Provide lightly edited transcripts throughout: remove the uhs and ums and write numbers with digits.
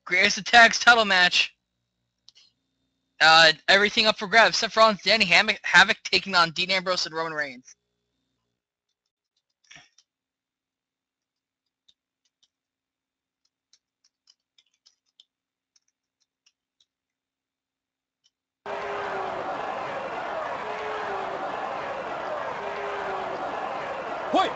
Greatest Attacks title match. Everything up for grabs. Seth Rollins, Danny Havoc taking on Dean Ambrose and Roman Reigns. Point.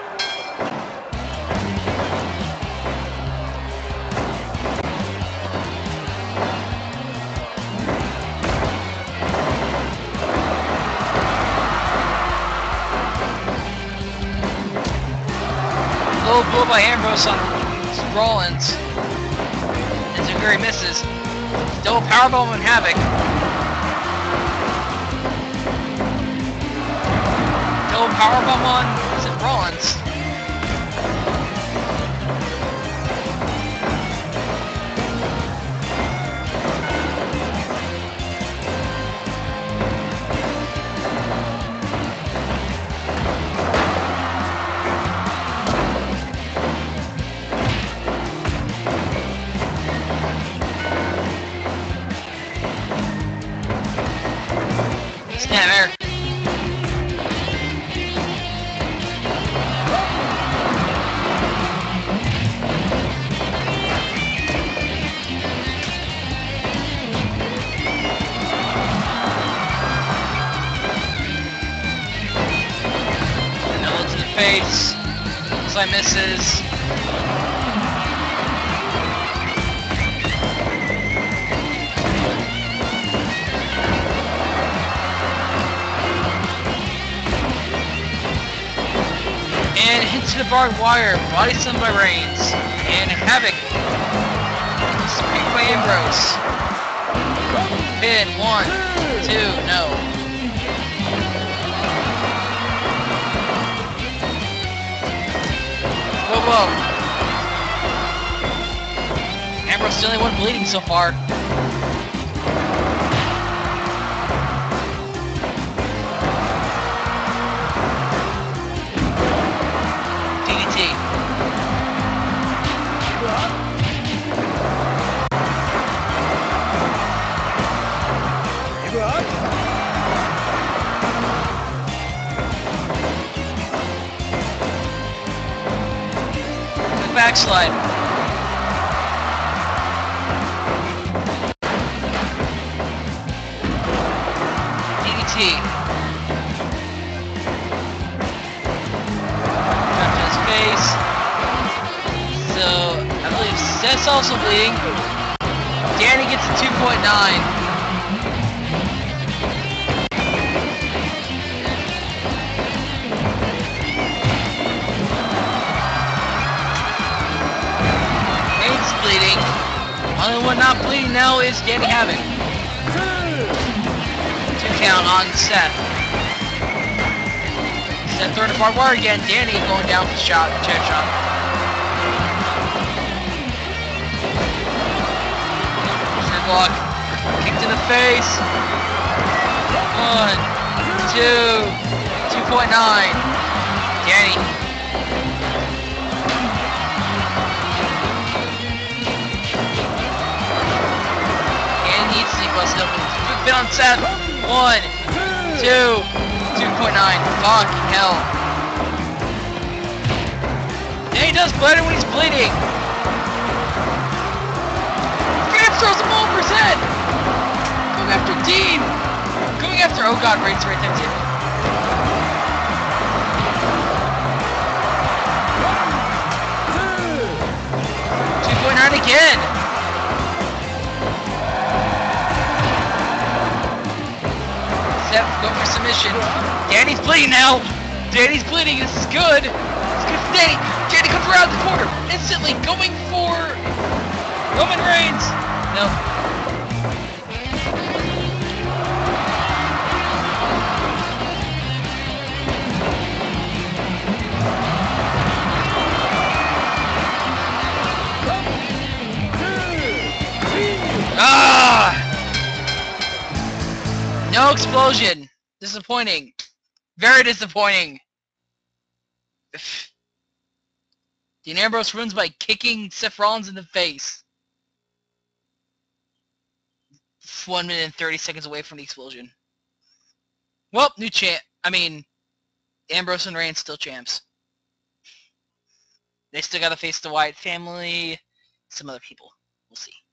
Low blow by Ambrose on Rollins. And Zaguri misses. Double powerbomb on Havoc. Double powerbomb on Seth Rollins. Snapmare. Elbow to the face. Slight misses. And hits the barbed wire, body slam by Reigns, and Havoc. Speak by Ambrose. Pin, 1, 2, no. Whoa. Ambrose is the only one bleeding so far. Backslide. DDT. Cut to his face. So, I believe Seth's also bleeding. Danny gets a 2.9. Bleeding. Only one not bleeding now is Danny Havoc. 2 count on Seth. Seth throwing a barbed wire again. Danny going down for the shot, chair shot. Snap block. Kick to the face. 1, 2, 2.9. Danny. Been on Seth. 1, 2, 2.9. Fucking hell. Danny does better when he's bleeding. Vance throws him over his head. Going after Dean. Going after, oh god, Reigns right there too. Again. Seth going for submission. Danny's bleeding now. Danny's bleeding. This is good. It's good for Danny. Danny comes around the corner instantly, going for Roman Reigns. No. No explosion. Disappointing. Very disappointing. Dean Ambrose wins by kicking Seth Rollins in the face. 1 minute and 30 seconds away from the explosion. Well, new champ. I mean, Ambrose and Reigns still champs. They still got to face the Wyatt family, some other people. We'll see.